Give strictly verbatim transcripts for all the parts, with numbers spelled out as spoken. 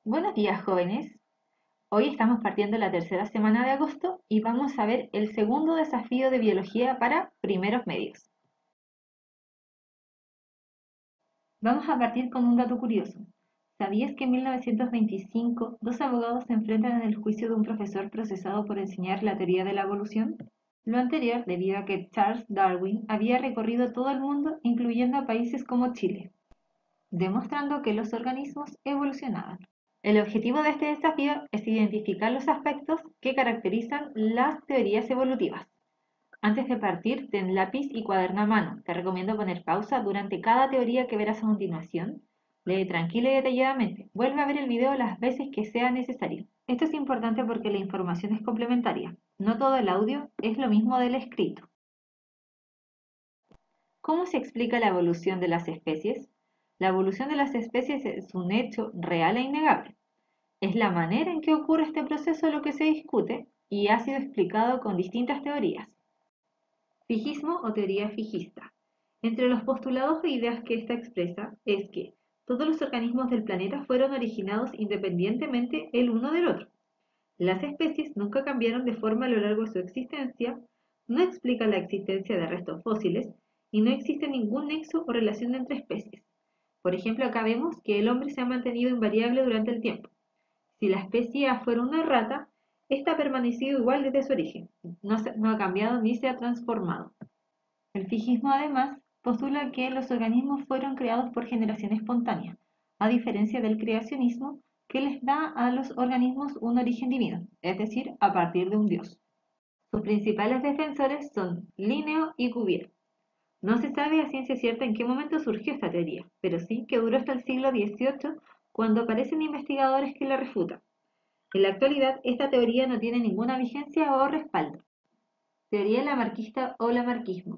Buenos días, jóvenes. Hoy estamos partiendo la tercera semana de agosto y vamos a ver el segundo desafío de biología para primeros medios. Vamos a partir con un dato curioso. ¿Sabías que en mil novecientos veinticinco dos abogados se enfrentan en el juicio de un profesor procesado por enseñar la teoría de la evolución? Lo anterior debido a que Charles Darwin había recorrido todo el mundo, incluyendo a países como Chile, demostrando que los organismos evolucionaban. El objetivo de este desafío es identificar los aspectos que caracterizan las teorías evolutivas. Antes de partir, ten lápiz y cuaderno a mano. Te recomiendo poner pausa durante cada teoría que verás a continuación. Lee tranquila y detalladamente. Vuelve a ver el video las veces que sea necesario. Esto es importante porque la información es complementaria. No todo el audio es lo mismo del escrito. ¿Cómo se explica la evolución de las especies? La evolución de las especies es un hecho real e innegable. Es la manera en que ocurre este proceso lo que se discute y ha sido explicado con distintas teorías. Fijismo o teoría fijista. Entre los postulados o ideas que esta expresa es que todos los organismos del planeta fueron originados independientemente el uno del otro. Las especies nunca cambiaron de forma a lo largo de su existencia, no explica la existencia de restos fósiles y no existe ningún nexo o relación entre especies. Por ejemplo, acá vemos que el hombre se ha mantenido invariable durante el tiempo. Si la especie A fuera una rata, esta ha permanecido igual desde su origen, no, se, no ha cambiado ni se ha transformado. El fijismo además postula que los organismos fueron creados por generación espontánea, a diferencia del creacionismo que les da a los organismos un origen divino, es decir, a partir de un dios. Sus principales defensores son Linneo y Cuvier. No se sabe a ciencia cierta en qué momento surgió esta teoría, pero sí que duró hasta el siglo dieciocho, cuando aparecen investigadores que la refutan. En la actualidad, esta teoría no tiene ninguna vigencia o respaldo. Teoría lamarquista o lamarquismo.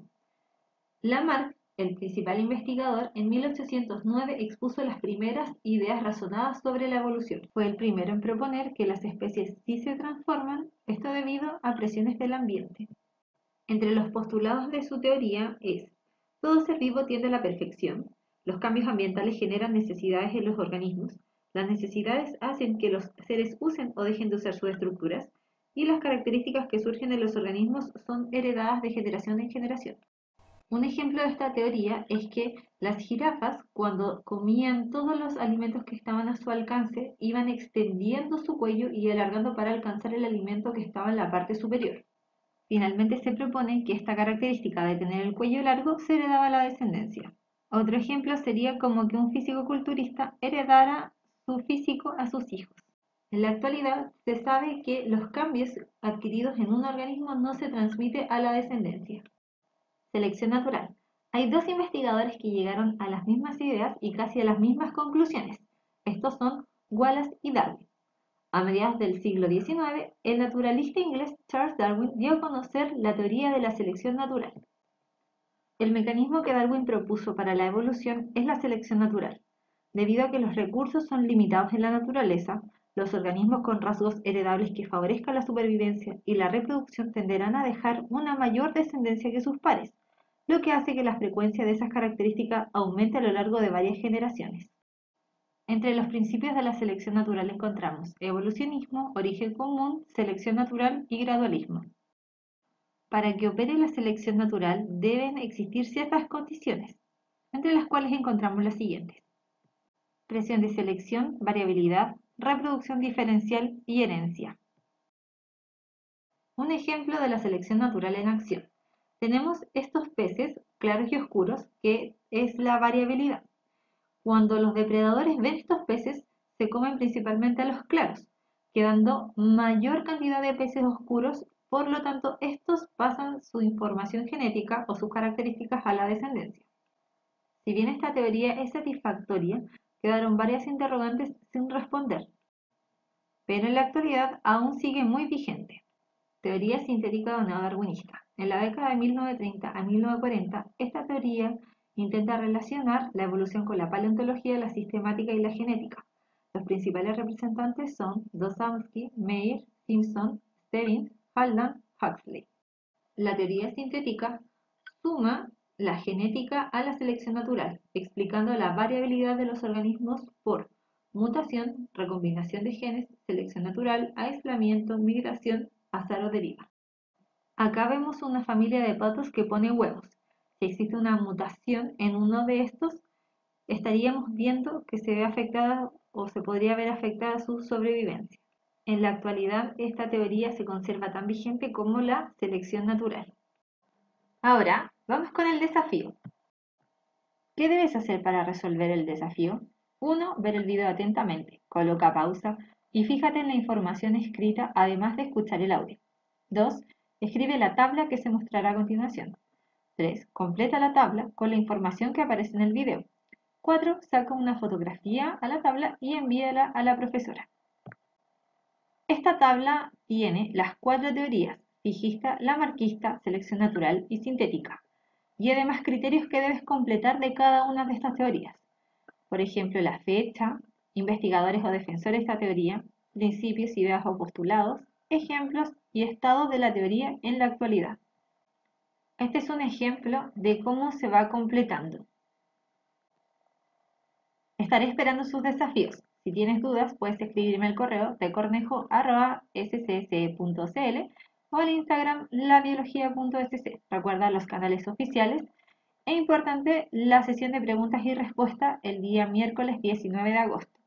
Lamarck, el principal investigador, en mil ochocientos nueve expuso las primeras ideas razonadas sobre la evolución. Fue el primero en proponer que las especies sí se transforman, esto debido a presiones del ambiente. Entre los postulados de su teoría es: todo ser vivo tiende a la perfección, los cambios ambientales generan necesidades en los organismos, las necesidades hacen que los seres usen o dejen de usar sus estructuras, y las características que surgen en los organismos son heredadas de generación en generación. Un ejemplo de esta teoría es que las jirafas, cuando comían todos los alimentos que estaban a su alcance, iban extendiendo su cuello y alargando para alcanzar el alimento que estaba en la parte superior. Finalmente se propone que esta característica de tener el cuello largo se heredaba a la descendencia. Otro ejemplo sería como que un físico-culturista heredara su físico a sus hijos. En la actualidad se sabe que los cambios adquiridos en un organismo no se transmiten a la descendencia. Selección natural. Hay dos investigadores que llegaron a las mismas ideas y casi a las mismas conclusiones. Estos son Wallace y Darwin. A mediados del siglo diecinueve, el naturalista inglés Charles Darwin dio a conocer la teoría de la selección natural. El mecanismo que Darwin propuso para la evolución es la selección natural. Debido a que los recursos son limitados en la naturaleza, los organismos con rasgos heredables que favorezcan la supervivencia y la reproducción tenderán a dejar una mayor descendencia que sus pares, lo que hace que la frecuencia de esas características aumente a lo largo de varias generaciones. Entre los principios de la selección natural encontramos evolucionismo, origen común, selección natural y gradualismo. Para que opere la selección natural deben existir ciertas condiciones, entre las cuales encontramos las siguientes: presión de selección, variabilidad, reproducción diferencial y herencia. Un ejemplo de la selección natural en acción. Tenemos estos peces claros y oscuros, que es la variabilidad. Cuando los depredadores ven estos peces, se comen principalmente a los claros, quedando mayor cantidad de peces oscuros, por lo tanto estos pasan su información genética o sus características a la descendencia. Si bien esta teoría es satisfactoria, quedaron varias interrogantes sin responder, pero en la actualidad aún sigue muy vigente. Teoría sintética o neodarwinista. En la década de mil novecientos treinta a mil novecientos cuarenta, esta teoría intenta relacionar la evolución con la paleontología, la sistemática y la genética. Los principales representantes son Dosomsky, Meyer, Simpson, Stebbins, Haldane, Huxley. La teoría sintética suma la genética a la selección natural, explicando la variabilidad de los organismos por mutación, recombinación de genes, selección natural, aislamiento, migración, azar o deriva. Acá vemos una familia de patos que pone huevos. Si existe una mutación en uno de estos, estaríamos viendo que se ve afectada o se podría ver afectada su sobrevivencia. En la actualidad, esta teoría se conserva tan vigente como la selección natural. Ahora, vamos con el desafío. ¿Qué debes hacer para resolver el desafío? uno. Ver el video atentamente. Coloca pausa y fíjate en la información escrita además de escuchar el audio. dos. Escribe la tabla que se mostrará a continuación. tres. Completa la tabla con la información que aparece en el video. cuatro. Saca una fotografía a la tabla y envíala a la profesora. Esta tabla tiene las cuatro teorías: fijista, lamarquista, selección natural y sintética, y además criterios que debes completar de cada una de estas teorías. Por ejemplo, la fecha, investigadores o defensores de esta teoría, principios, ideas o postulados, ejemplos y estados de la teoría en la actualidad. Este es un ejemplo de cómo se va completando. Estaré esperando sus desafíos. Si tienes dudas, puedes escribirme al correo de cornejo arroba s c s e punto c l o al Instagram labiología punto s c. Recuerda los canales oficiales. E importante, la sesión de preguntas y respuestas el día miércoles diecinueve de agosto.